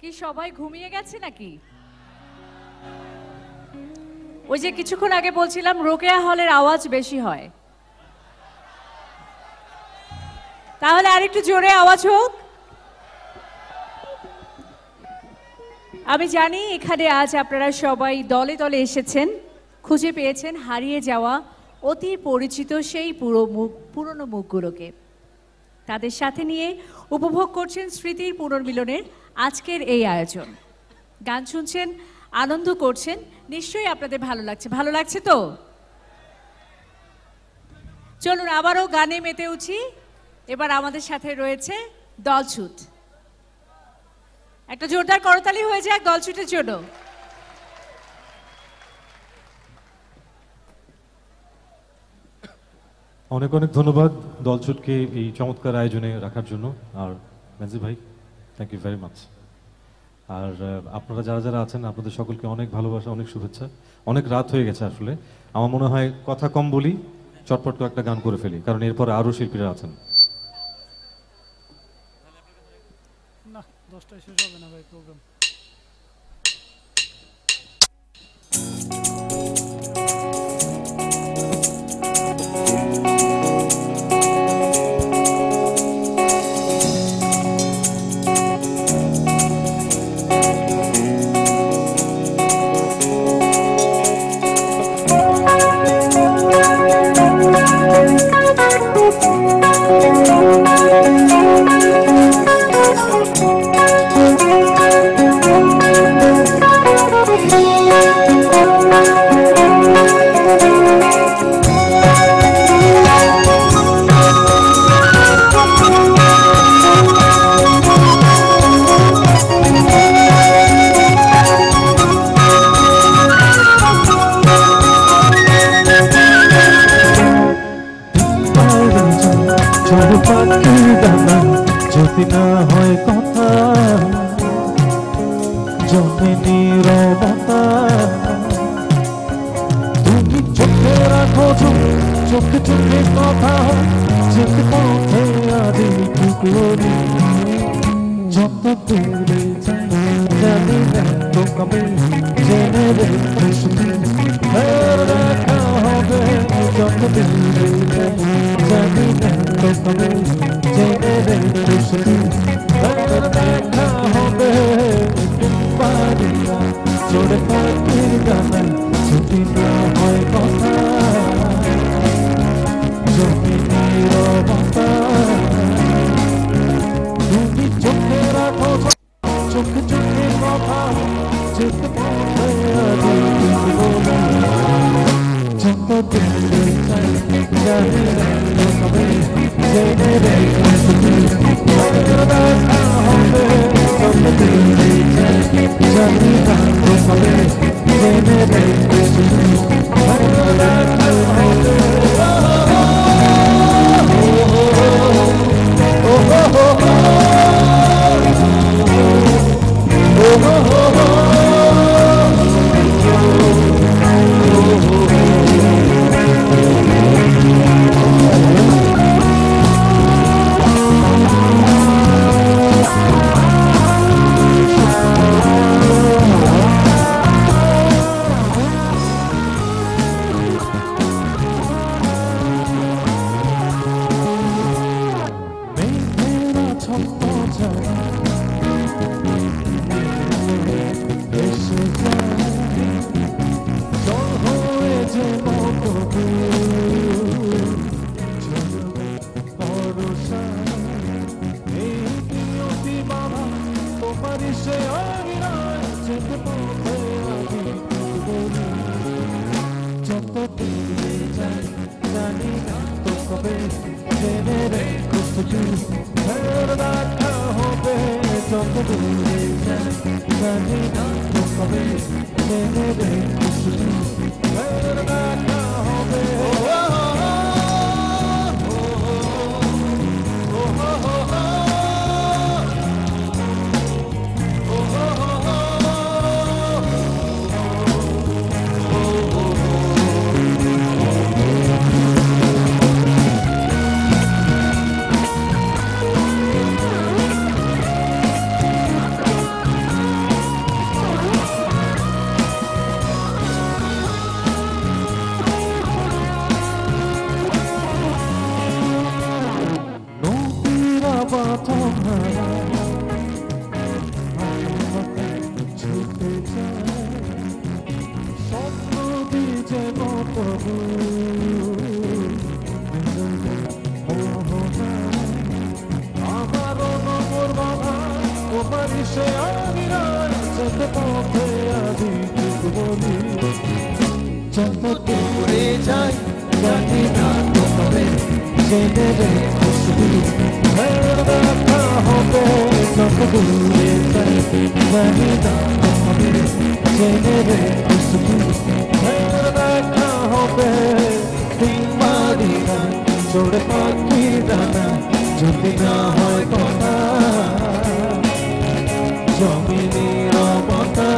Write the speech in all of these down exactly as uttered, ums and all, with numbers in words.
কি সবাই ঘুমিয়ে গেছে নাকি? ওই যে কিছুক্ষণ আগে বলছিলাম রোকেয়া হলের আওয়াজ বেশি হয়, তাহলে আরেকটু জোরে আওয়াজ হোক। আমি জানি এখানে আজ আপনারা সবাই দলে দলে এসেছেন, খুঁজে পেয়েছেন হারিয়ে যাওয়া অতি পরিচিত সেই পুরো মুখ পুরনো মুখগুলোকে। তাদের সাথে নিয়ে উপভোগ করছেন স্মৃতির পুনর্মিলনের আজকের এই আয়োজন। গান শুনছেন, আনন্দ করছেন, নিশ্চয়ই আপনাদের ভালো লাগছে। ভালো লাগছে তো? চলুন আবারও গানে মেতে উঠি। এবার আমাদের সাথে রয়েছে দলছুট। একটা জোরদার করতালি হয়ে যাক দলছুটের জন্য। অনেক অনেক ধন্যবাদ দলছুটকে এই চমৎকার আয়োজনে রাখার জন্য। আর মেনজি ভাই, থ্যাংক ইউ ভেরি মাচ। আর আপনারা যারা যারা আছেন আপনাদের সকলকে অনেক ভালোবাসা, অনেক শুভেচ্ছা। অনেক রাত হয়ে গেছে আসলে, আমার মনে হয় কথা কম বলি, চটপট করে একটা গান করে ফেলি, কারণ এরপরে আরও শিল্পীরা আছেন। না, দশটায় শেষ হবে না ভাই প্রোগ্রাম। যদি না হয় কথা জমে নীরবতা, তুমি চোখে রাখো চোখে চোখে কথা, যেতে পথে আজ টুকরো যত দূরে জানি না তো কবে জেনে রেখে শুধু দেখা হবে। যত দূরে জানি না তো কবে জেনে রেখে শুধু দেখা হবে। পারিয়া চড়ে পাখির গানা ছুটি না হয় কথা জমি নীরবতা, তুমি চোখে রাখো চোখে চোখে কথা, যেতে পথে আজ যত দূরে যাই জানি না কবে জেনে রেখে শুধু দেখা হবে। যত দূরে যাই জানি না কবে জেনে রেখে শুধু দেখা হবে। প্রথম হারা ছুটে যায় স্বপ্ন বীজে মতো আমার নম্বর বাধা তোমার সে আমিরাই যেতে পথে আদি বলি যত দূরে যাই জানি না তোমারে জেনে রে খুশবু দেখা হবে যত দূরে যাই জানি না তোমারে জেনে রে খুশবু দেখা হবে তোমারি গান জোড়ে পাখির ডানা যদি না হয় কথা জমিনি রমতা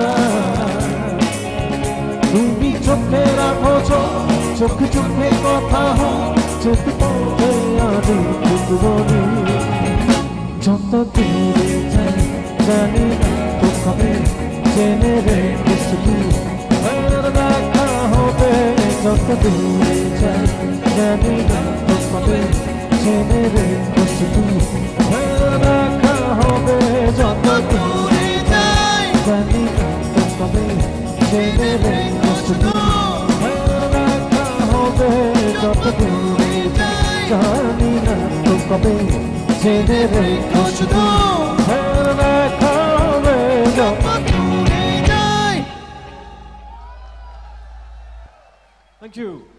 তুমি চোখে রাখো চোখে চোখে কথা হয় চোখ পথে আদি বলি যত দূরে যাই জানি না তো কবে জেনে রে খুশবু দেখা হবে যত দূরে যাই জানি না তো কবে জেনে রে খুশবু দেখা হবে যত দূরে যাই জানি না তো কবে জেনে রে খুশবু দেখা হবে যত দূরে যাই জানি না তো কবে জেনে রে খুশবু দেখা হবে যত দূরে যাই। Thank you.